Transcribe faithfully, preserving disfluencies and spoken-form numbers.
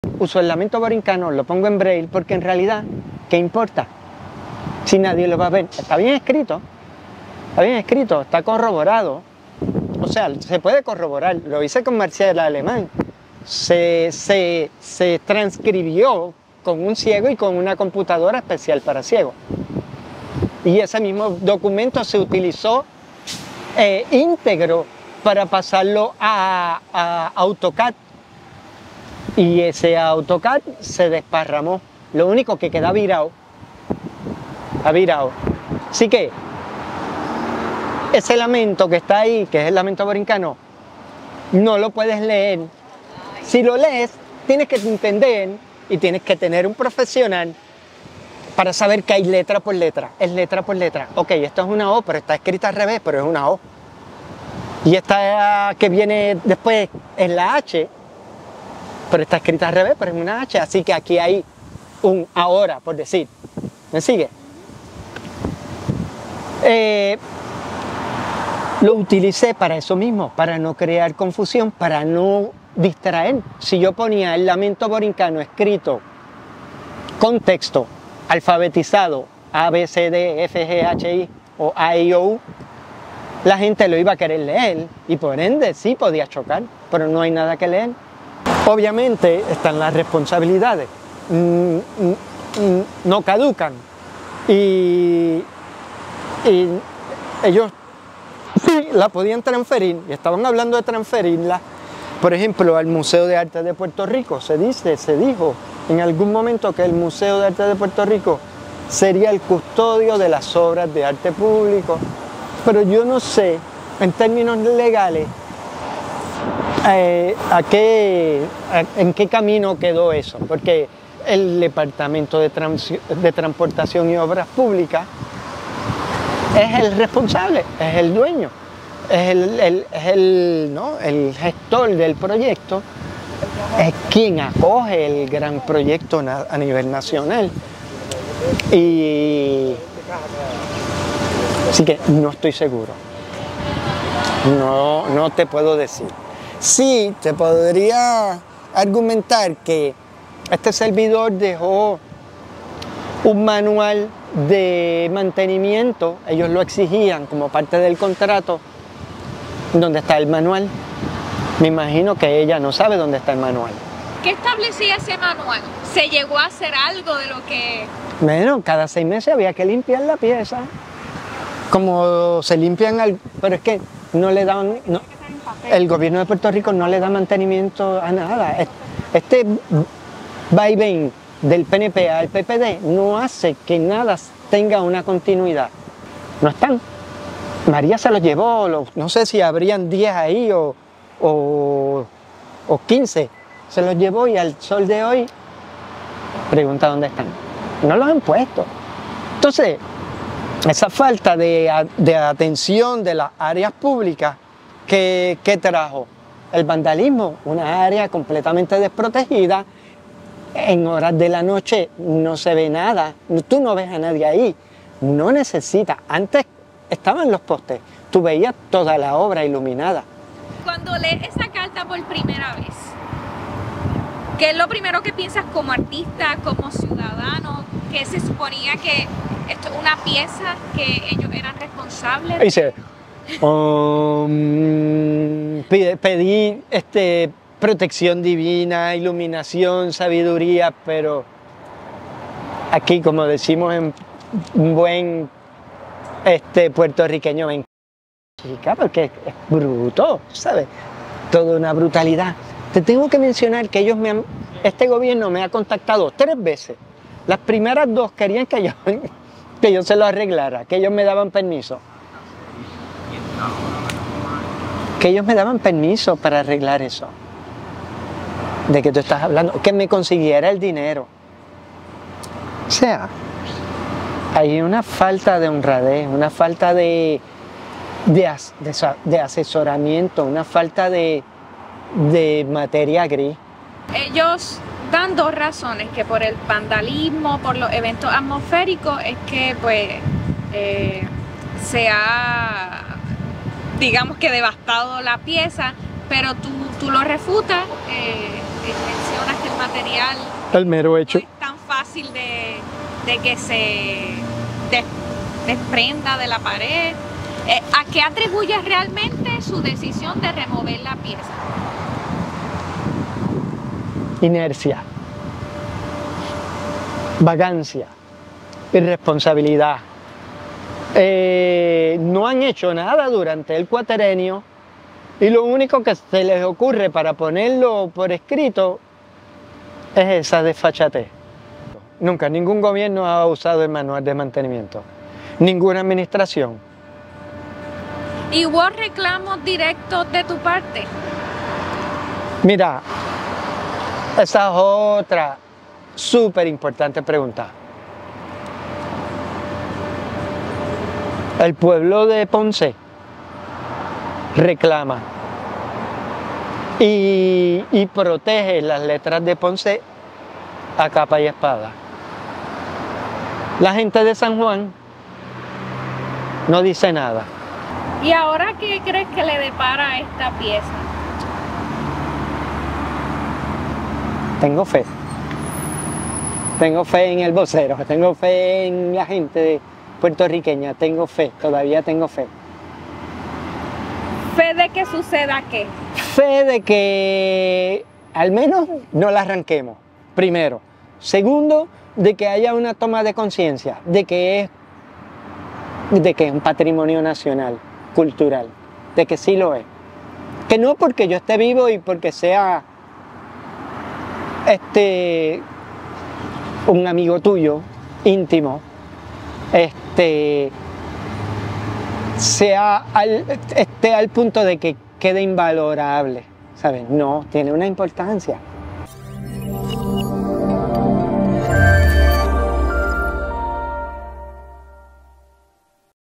uso el lamento borincano, lo pongo en braille, porque en realidad, ¿qué importa? Si nadie lo va a ver. Está bien escrito, está bien escrito, está corroborado. O sea, se puede corroborar. Lo hice con Marcial Alemán. Se, se, se transcribió con un ciego y con una computadora especial para ciegos. Y ese mismo documento se utilizó eh, íntegro para pasarlo a, a AutoCAD. Y ese AutoCAD se desparramó. Lo único que queda virado. Ha virado. Así que ese lamento que está ahí, que es el lamento borincano, no lo puedes leer. Si lo lees, tienes que entender y tienes que tener un profesional para saber que hay letra por letra. Es letra por letra. Ok, esto es una O, pero está escrita al revés, pero es una O. Y esta que viene después es la H, pero está escrita al revés, pero es una H. Así que aquí hay un ahora, por decir. ¿Me sigue? Eh, lo utilicé para eso mismo, para no crear confusión, para no distraer. Si yo ponía el lamento borincano escrito con texto, alfabetizado, A, B, C, D, F, G, H, I o A, I, O, U, la gente lo iba a querer leer y por ende sí podía chocar, pero no hay nada que leer. Obviamente están las responsabilidades, mm, mm, no caducan y, y ellos sí la podían transferir y estaban hablando de transferirla. Por ejemplo, al Museo de Arte de Puerto Rico se dice, se dijo en algún momento que el Museo de Arte de Puerto Rico sería el custodio de las obras de arte público, pero yo no sé, en términos legales, eh, a qué, a, en qué camino quedó eso, porque el Departamento de, Trans, de Transportación y Obras Públicas es el responsable, es el dueño. Es el, el, es el, ¿no? el gestor del proyecto, es quien acoge el gran proyecto a nivel nacional. Y así que no estoy seguro. No, no te puedo decir. Sí, te podría argumentar que este servidor dejó un manual de mantenimiento, ellos lo exigían como parte del contrato. ¿Dónde está el manual? Me imagino que ella no sabe dónde está el manual. ¿Qué establecía ese manual? ¿Se llegó a hacer algo de lo que...? Bueno, cada seis meses había que limpiar la pieza. Como se limpian, al... pero es que no le daban... No, el gobierno de Puerto Rico no le da mantenimiento a nada. Este vaivén del P N P al P P D no hace que nada tenga una continuidad. No están. María se los llevó, no sé si habrían diez ahí o, o, o quince. Se los llevó y al sol de hoy pregunta dónde están. No los han puesto. Entonces, esa falta de, de atención de las áreas públicas, ¿qué, qué trajo? El vandalismo, una área completamente desprotegida. En horas de la noche no se ve nada, tú no ves a nadie ahí. No necesitas. Antes estaban los postes, tú veías toda la obra iluminada. Cuando lees esa carta por primera vez, ¿qué es lo primero que piensas como artista, como ciudadano, que se suponía que esto es una pieza que ellos eran responsables? Dice, um, pedí este, protección divina, iluminación, sabiduría, pero aquí, como decimos en buen este puertorriqueño, me encanta, porque es bruto, ¿sabes? Toda una brutalidad. Te tengo que mencionar que ellos me han, este gobierno me ha contactado tres veces. Las primeras dos querían que yo, que yo se lo arreglara, que ellos me daban permiso. Que ellos me daban permiso para arreglar eso. ¿De qué tú estás hablando? Que me consiguiera el dinero. O sea, hay una falta de honradez, una falta de, de, de, de asesoramiento, una falta de, de materia gris. Ellos dan dos razones, que por el vandalismo, por los eventos atmosféricos, es que pues eh, se ha, digamos que devastado la pieza, pero tú, tú lo refutas. Eh, eh, mencionas que el material El mero hecho. no es tan fácil de, de que se des- desprenda de la pared. Eh, ¿A qué atribuyes realmente su decisión de remover la pieza? Inercia, vagancia, irresponsabilidad. Eh, no han hecho nada durante el cuatrenio y lo único que se les ocurre para ponerlo por escrito es esa desfachatez. Nunca ningún gobierno ha usado el manual de mantenimiento, ninguna administración. ¿Y hubo reclamos directos de tu parte? Mira, esa es otra súper importante pregunta. El pueblo de Ponce reclama y, y protege las letras de Ponce a capa y espada. La gente de San Juan no dice nada. ¿Y ahora qué crees que le depara a esta pieza? Tengo fe. Tengo fe en el vocero, tengo fe en la gente puertorriqueña, tengo fe, todavía tengo fe. ¿Fe de que suceda qué? Fe de que al menos no la arranquemos, primero. Segundo, de que haya una toma de conciencia, de que es de que es un patrimonio nacional, cultural, de que sí lo es. Que no porque yo esté vivo y porque sea este un amigo tuyo, íntimo, este sea al, esté al punto de que quede invalorable, ¿sabes? No, tiene una importancia.